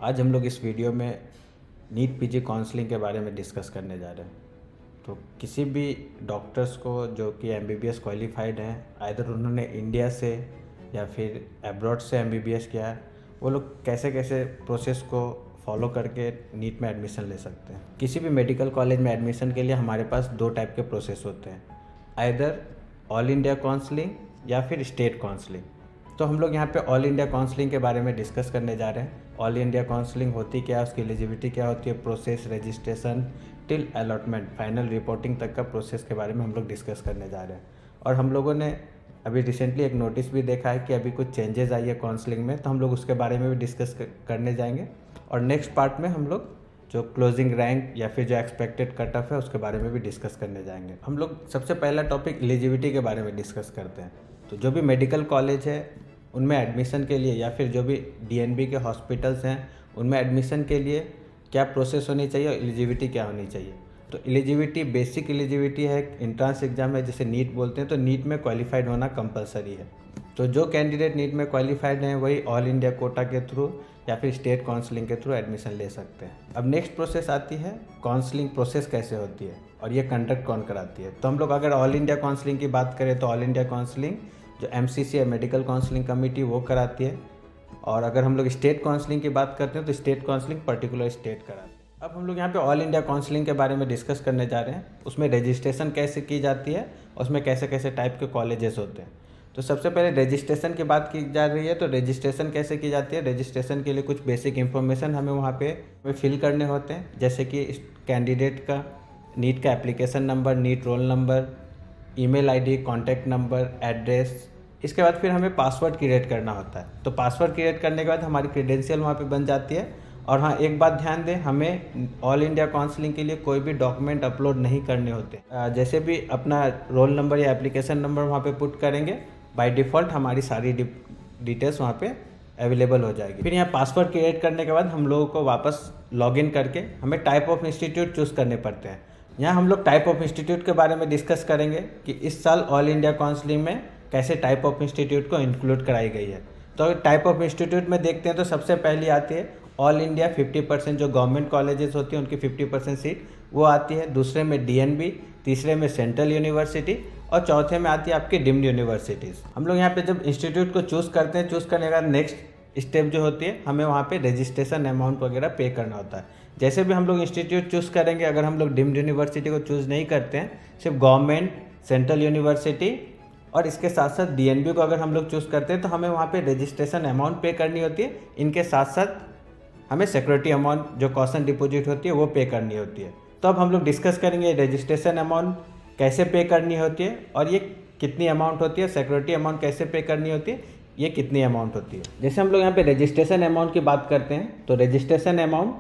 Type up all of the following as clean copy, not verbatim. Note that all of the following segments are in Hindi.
आज हम लोग इस वीडियो में नीट पीजी काउंसलिंग के बारे में डिस्कस करने जा रहे हैं। तो किसी भी डॉक्टर्स को जो कि एमबीबीएस क्वालिफाइड हैं, आइदर उन्होंने इंडिया से या फिर अब्रॉड से एमबीबीएस किया है, वो लोग कैसे कैसे प्रोसेस को फॉलो करके नीट में एडमिशन ले सकते हैं। किसी भी मेडिकल कॉलेज में एडमिशन के लिए हमारे पास दो टाइप के प्रोसेस होते हैं, आइदर ऑल इंडिया काउंसलिंग या फिर स्टेट काउंसलिंग। तो हम लोग यहाँ पे ऑल इंडिया काउंसलिंग के बारे में डिस्कस करने जा रहे हैं। ऑल इंडिया काउंसलिंग होती क्या है, उसकी एलिजिबिलिटी क्या होती है, process, registration till allotment, final reporting तक का प्रोसेस के बारे में हम लोग डिस्कस करने जा रहे हैं। और हम लोगों ने अभी रिसेंटली एक नोटिस भी देखा है कि अभी कुछ चेंजेस आई है काउंसलिंग में, तो हम लोग उसके बारे में भी डिस्कस करने जाएंगे। और नेक्स्ट पार्ट में हम लोग जो क्लोजिंग रैंक या फिर जो एक्सपेक्टेड कट ऑफ है उसके बारे में भी डिस्कस करने जाएंगे। हम लोग सबसे पहला टॉपिक एलिजिबिलिटी के बारे में डिस्कस करते हैं। तो जो भी मेडिकल कॉलेज है उनमें एडमिशन के लिए या फिर जो भी डीएनबी के हॉस्पिटल्स हैं उनमें एडमिशन के लिए क्या प्रोसेस होनी चाहिए और एलिजिबिलिटी क्या होनी चाहिए। तो एलिजिबिलिटी, बेसिक एलिजिबिलिटी है, एंट्रेंस एग्जाम है जिसे नीट बोलते हैं। तो नीट में क्वालिफाइड होना कंपलसरी है। तो जो कैंडिडेट नीट में क्वालिफाइड हैं वही ऑल इंडिया कोटा के थ्रू या फिर स्टेट काउंसलिंग के थ्रू एडमिशन ले सकते हैं। अब नेक्स्ट प्रोसेस आती है काउंसलिंग प्रोसेस कैसे होती है और ये कंडक्ट कौन कराती है। तो हम लोग अगर ऑल इंडिया काउंसलिंग की बात करें तो ऑल इंडिया काउंसलिंग जो एमसीसी है, मेडिकल काउंसलिंग कमेटी, वो कराती है। और अगर हम लोग स्टेट काउंसलिंग की बात करते हैं तो स्टेट काउंसलिंग पर्टिकुलर स्टेट कराती है। अब हम लोग यहाँ पे ऑल इंडिया काउंसलिंग के बारे में डिस्कस करने जा रहे हैं। उसमें रजिस्ट्रेशन कैसे की जाती है, उसमें कैसे कैसे टाइप के कॉलेजेस होते हैं। तो सबसे पहले रजिस्ट्रेशन की बात की जा रही है। तो रजिस्ट्रेशन कैसे की जाती है, रजिस्ट्रेशन के लिए कुछ बेसिक इन्फॉर्मेशन हमें वहाँ पे फिल करने होते हैं, जैसे कि कैंडिडेट का नीट का application number, NEET roll number, email ID, contact number, address. इसके बाद फिर हमें पासवर्ड क्रिएट करना होता है। तो पासवर्ड क्रिएट करने के बाद हमारी क्रेडेंशियल वहाँ पे बन जाती है। और हाँ, एक बात ध्यान दें, हमें ऑल इंडिया काउंसलिंग के लिए कोई भी डॉक्यूमेंट अपलोड नहीं करने होते। जैसे भी अपना रोल नंबर या एप्लीकेशन नंबर वहाँ पे पुट करेंगे, बाय डिफ़ॉल्ट हमारी सारी डिटेल्स वहाँ पे अवेलेबल हो जाएगी। फिर यहाँ पासवर्ड क्रिएट करने के बाद हम लोगों को वापस लॉगिन करके हमें टाइप ऑफ इंस्टीट्यूट चूज़ करने पड़ते हैं। यहाँ हम लोग टाइप ऑफ इंस्टीट्यूट के बारे में डिस्कस करेंगे कि इस साल ऑल इंडिया काउंसलिंग में कैसे टाइप ऑफ इंस्टीट्यूट को इंक्लूड कराई गई है। तो अगर टाइप ऑफ इंस्टीट्यूट में देखते हैं तो सबसे पहली आती है ऑल इंडिया 50%, जो गवर्नमेंट कॉलेजेस होती हैं उनकी 50% सीट वो आती है। दूसरे में डीएनबी, तीसरे में सेंट्रल यूनिवर्सिटी और चौथे में आती है आपकी डीम्ड यूनिवर्सिटीज़। हम लोग यहाँ पे जब इंस्टीट्यूट को चूज़ करते हैं, चूज़ करने के बाद नेक्स्ट स्टेप जो होती है, हमें वहाँ पे रजिस्ट्रेशन अमाउंट वगैरह पे करना होता है। जैसे भी हम लोग इंस्टीट्यूट चूज़ करेंगे, अगर हम लोग डीम्ड यूनिवर्सिटी को चूज़ नहीं करते हैं, सिर्फ गवर्नमेंट, सेंट्रल यूनिवर्सिटी और इसके साथ साथ डीएनबी को अगर हम लोग चूज़ करते हैं तो हमें वहाँ पे रजिस्ट्रेशन अमाउंट पे करनी होती है। इनके साथ साथ हमें सिक्योरिटी अमाउंट जो कॉशन डिपॉजिट होती है वो पे करनी होती है। तो अब हम लोग डिस्कस करेंगे रजिस्ट्रेशन अमाउंट कैसे पे करनी होती है और ये कितनी अमाउंट होती है, सिक्योरिटी अमाउंट कैसे पे करनी होती है, ये कितनी अमाउंट होती है। जैसे हम लोग यहाँ पे रजिस्ट्रेशन अमाउंट की बात करते हैं तो रजिस्ट्रेशन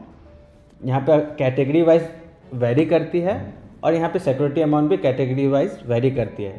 अमाउंट यहाँ पे कैटेगरी वाइज वेरी करती है और यहाँ पे सिक्योरिटी अमाउंट भी कैटेगरी वाइज वेरी करती है।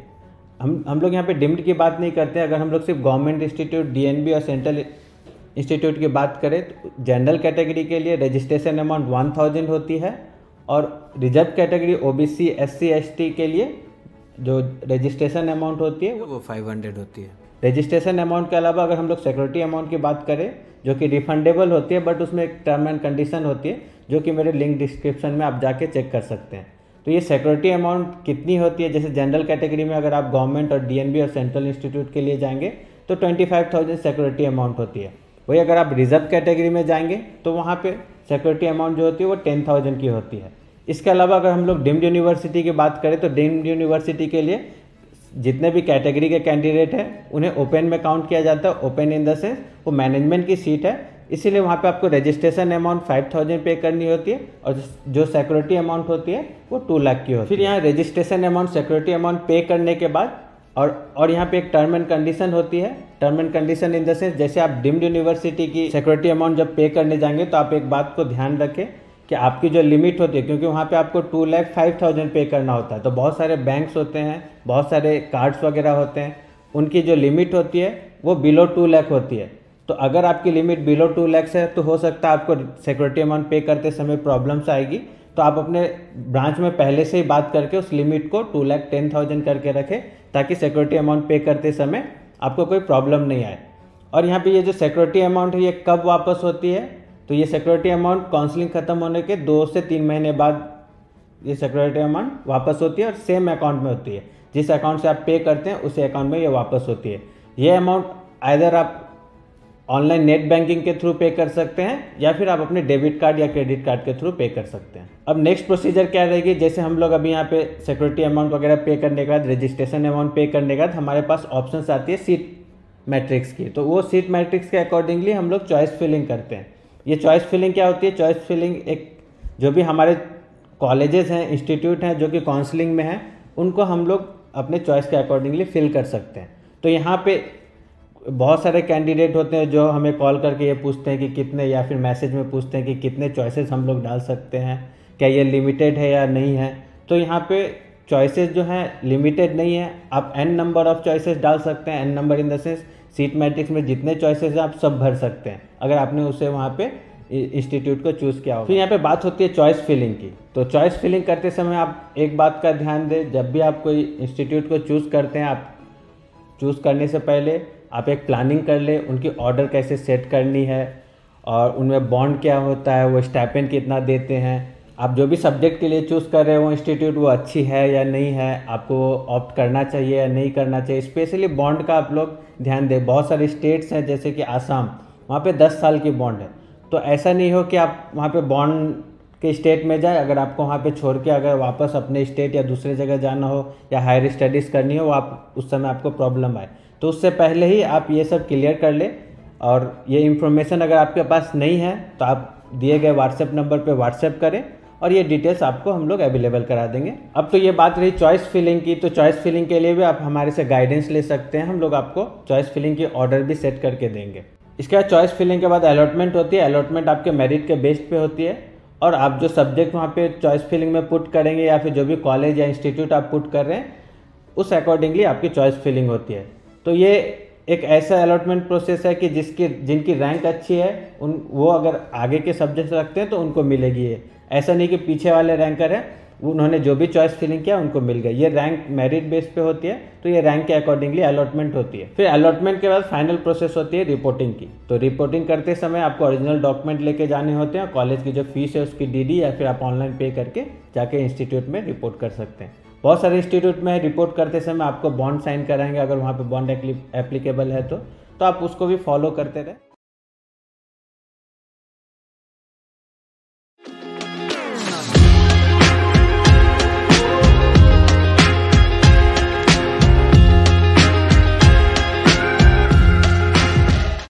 हम लोग यहाँ पे डीम्ड की बात नहीं करते हैं। अगर हम लोग सिर्फ गवर्नमेंट इंस्टीट्यूट, डीएनबी और सेंट्रल इंस्टीट्यूट की बात करें तो जनरल कैटेगरी के लिए रजिस्ट्रेशन अमाउंट 1000 होती है और reserve category OBC, SC, ST के लिए जो रजिस्ट्रेशन अमाउंट होती है वो 500 होती है। रजिस्ट्रेशन अमाउंट के अलावा अगर हम लोग सिक्योरिटी अमाउंट की बात करें जो कि रिफंडेबल होती है, बट उसमें एक टर्म एंड कंडीशन होती है जो कि मेरे लिंक डिस्क्रिप्शन में आप जाके चेक कर सकते हैं। तो ये सिक्योरिटी अमाउंट कितनी होती है, जैसे जनरल कैटेगरी में अगर आप गवर्नमेंट और डीएनबी और सेंट्रल इंस्टीट्यूट के लिए जाएंगे तो 25,000 सिक्योरिटी अमाउंट होती है। वही अगर आप रिजर्व कैटेगरी में जाएंगे तो वहाँ पे सिक्योरिटी अमाउंट जो होती है वो 10,000 की होती है। इसके अलावा अगर हम लोग डीम्ड यूनिवर्सिटी की बात करें तो डीम्ड यूनिवर्सिटी के लिए जितने भी कैटेगरी के कैंडिडेट हैं उन्हें ओपन में काउंट किया जाता है। ओपन इन द सेंस वो मैनेजमेंट की सीट है, इसीलिए वहाँ पे आपको रजिस्ट्रेशन अमाउंट 5,000 पे करनी होती है और जो सिक्योरिटी अमाउंट होती है वो 2 लाख की होती है। फिर यहाँ रजिस्ट्रेशन अमाउंट, सिक्योरिटी अमाउंट पे करने के बाद और यहाँ पे एक टर्म एंड कंडीशन होती है। Term and condition in the sense जैसे आप डीम्ड यूनिवर्सिटी की सिक्योरिटी अमाउंट जब पे करने जाएंगे तो आप एक बात को ध्यान रखें कि आपकी जो लिमिट होती है, क्योंकि वहाँ पे आपको 2,05,000 पे करना होता है। तो बहुत सारे बैंक्स होते हैं, बहुत सारे कार्ड्स वगैरह होते हैं, उनकी जो लिमिट होती है वो बिलो 2 लाख होती है। तो अगर आपकी लिमिट बिलो 2 लाख है तो हो सकता है आपको सिक्योरिटी अमाउंट पे करते समय प्रॉब्लम्स आएगी। तो आप अपने ब्रांच में पहले से ही बात करके उस लिमिट को 2,10,000 करके रखें ताकि सिक्योरिटी अमाउंट पे करते समय आपको कोई प्रॉब्लम नहीं आए। और यहाँ पे ये जो सिक्योरिटी अमाउंट है ये कब वापस होती है, तो ये सिक्योरिटी अमाउंट काउंसलिंग ख़त्म होने के 2 से 3 महीने बाद ये सिक्योरिटी अमाउंट वापस होती है और सेम अकाउंट में होती है। जिस अकाउंट से आप पे करते हैं उसी अकाउंट में ये वापस होती है। ये अमाउंट आइदर आप ऑनलाइन नेट बैंकिंग के थ्रू पे कर सकते हैं या फिर आप अपने डेबिट कार्ड या क्रेडिट कार्ड के थ्रू पे कर सकते हैं। अब नेक्स्ट प्रोसीजर क्या रहेगी, जैसे हम लोग अभी यहाँ पे सिक्योरिटी अमाउंट वगैरह पे करने के बाद, रजिस्ट्रेशन अमाउंट पे करने के बाद हमारे पास ऑप्शंस आती है सीट मैट्रिक्स की। तो वो सीट मैट्रिक्स के अकॉर्डिंगली हम लोग चॉइस फिलिंग करते हैं। ये चॉइस फिलिंग क्या होती है? चॉइस फिलिंग एक जो भी हमारे कॉलेजेस हैं, इंस्टीट्यूट हैं जो कि काउंसलिंग में हैं, उनको हम लोग अपने चॉइस के अकॉर्डिंगली फिल कर सकते हैं। तो यहाँ पे बहुत सारे कैंडिडेट होते हैं जो हमें कॉल करके ये पूछते हैं कि कितने, या फिर मैसेज में पूछते हैं कि कितने चॉइसेस हम लोग डाल सकते हैं, क्या ये लिमिटेड है या नहीं है। तो यहाँ पे चॉइसेस जो हैं लिमिटेड नहीं है, आप n नंबर ऑफ चॉइसेस डाल सकते हैं। n number in the sense seat matrix में जितने चॉइसेस हैं आप सब भर सकते हैं अगर आपने उसे वहाँ पे इंस्टीट्यूट को चूज़ किया हो। फिर यहाँ पे बात होती है चॉइस फिलिंग की। तो चॉइस फिलिंग करते समय आप एक बात का ध्यान दें, जब भी आप कोई इंस्टीट्यूट को चूज़ करते हैं, आप चूज़ करने से पहले आप एक प्लानिंग कर ले, उनकी ऑर्डर कैसे सेट करनी है और उनमें बॉन्ड क्या होता है, वो स्टाइपेंड कितना देते हैं, आप जो भी सब्जेक्ट के लिए चूज़ कर रहे हो वो इंस्टीट्यूट वो अच्छी है या नहीं है, आपको ऑप्ट करना चाहिए या नहीं करना चाहिए। स्पेशली बॉन्ड का आप लोग ध्यान दें। बहुत सारे स्टेट्स हैं जैसे कि आसाम, वहाँ पे 10 साल की बॉन्ड है। तो ऐसा नहीं हो कि आप वहाँ पे बॉन्ड के स्टेट में जाए, अगर आपको वहाँ पे छोड़ के अगर वापस अपने स्टेट या दूसरे जगह जाना हो या हायर स्टडीज़ करनी हो, आप उस समय आपको प्रॉब्लम आए। तो उससे पहले ही आप ये सब क्लियर कर ले। और ये इन्फॉर्मेशन अगर आपके पास नहीं है तो आप दिए गए व्हाट्सएप नंबर पे व्हाट्सएप करें और ये डिटेल्स आपको हम लोग अवेलेबल करा देंगे। अब तो ये बात रही चॉइस फिलिंग की। तो चॉइस फिलिंग के लिए भी आप हमारे से गाइडेंस ले सकते हैं, हम लोग आपको चॉइस फिलिंग की ऑर्डर भी सेट करके देंगे। इसके बाद चॉइस फिलिंग के बाद अलॉटमेंट होती है। अलॉटमेंट आपके मेरिट के बेस पे होती है और आप जो सब्जेक्ट वहाँ पे चॉइस फिलिंग में पुट करेंगे या फिर जो भी कॉलेज या इंस्टीट्यूट आप पुट कर रहे हैं उस अकॉर्डिंगली आपकी चॉइस फिलिंग होती है। तो ये एक ऐसा अलॉटमेंट प्रोसेस है कि जिनकी रैंक अच्छी है वो अगर आगे के सब्जेक्ट रखते हैं तो उनको मिलेगी। ये ऐसा नहीं कि पीछे वाले रैंकर हैं उन्होंने जो भी चॉइस फिलिंग किया उनको मिल गया। ये रैंक मेरिट बेस पे होती है, तो ये रैंक के अकॉर्डिंगली अलॉटमेंट होती है। फिर अलॉटमेंट के बाद फाइनल प्रोसेस होती है रिपोर्टिंग की। तो रिपोर्टिंग करते समय आपको ओरिजिनल डॉक्यूमेंट लेके जाने होते हैं, कॉलेज की जो फीस है उसकी डीडी, या फिर आप ऑनलाइन पे करके जाके इंस्टीट्यूट में रिपोर्ट कर सकते हैं। बहुत सारे इंस्टीट्यूट में रिपोर्ट करते समय आपको बॉन्ड साइन कराएंगे, अगर वहाँ पे बॉन्ड एप्लीकेबल है तो आप उसको भी फॉलो करते रहें।